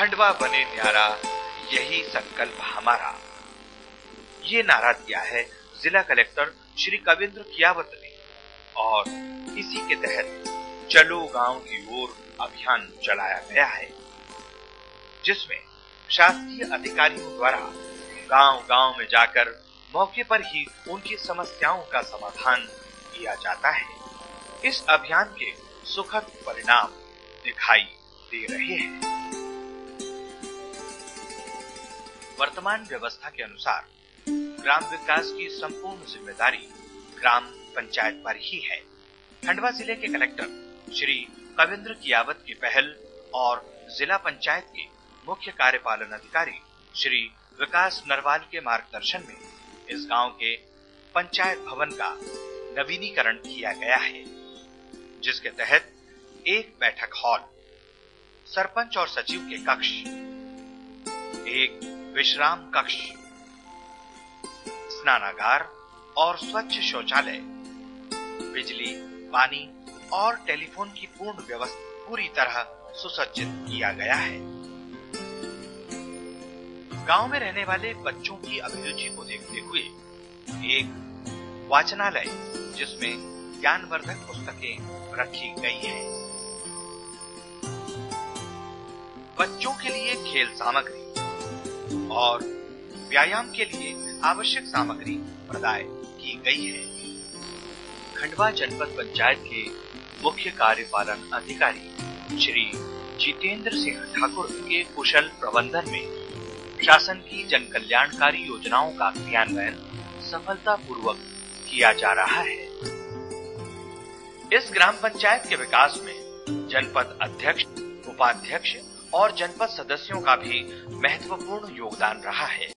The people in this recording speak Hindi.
खंडवा बने न्यारा, यही संकल्प हमारा। ये नारा दिया है जिला कलेक्टर श्री कविंद्र कियावत ने और इसी के तहत चलो गांव की ओर अभियान चलाया गया है, जिसमें शासकीय अधिकारियों द्वारा गांव-गांव में जाकर मौके पर ही उनकी समस्याओं का समाधान किया जाता है। इस अभियान के सुखद परिणाम दिखाई दे रहे हैं। वर्तमान व्यवस्था के अनुसार ग्राम विकास की संपूर्ण जिम्मेदारी ग्राम पंचायत पर ही है। खंडवा जिले के कलेक्टर श्री कविंद्र कियावत की पहल और जिला पंचायत के मुख्य कार्यपालन अधिकारी श्री विकास नरवाल के मार्गदर्शन में इस गांव के पंचायत भवन का नवीनीकरण किया गया है, जिसके तहत एक बैठक हॉल, सरपंच और सचिव के कक्ष, एक विश्राम कक्ष, स्नानागार और स्वच्छ शौचालय, बिजली, पानी और टेलीफोन की पूर्ण व्यवस्था पूरी तरह सुसज्जित किया गया है। गांव में रहने वाले बच्चों की अभिरुचि को देखते हुए एक वाचनालय, जिसमें ज्ञानवर्धक पुस्तकें रखी गई हैं। बच्चों के लिए खेल सामग्री और व्यायाम के लिए आवश्यक सामग्री प्रदाय की गई है। खंडवा जनपद पंचायत के मुख्य कार्यपालन अधिकारी श्री जितेंद्र सिंह ठाकुर के कुशल प्रबंधन में शासन की जन कल्याणकारी योजनाओं का क्रियान्वयन सफलतापूर्वक किया जा रहा है। इस ग्राम पंचायत के विकास में जनपद अध्यक्ष, उपाध्यक्ष और जनपद सदस्यों का भी महत्वपूर्ण योगदान रहा है।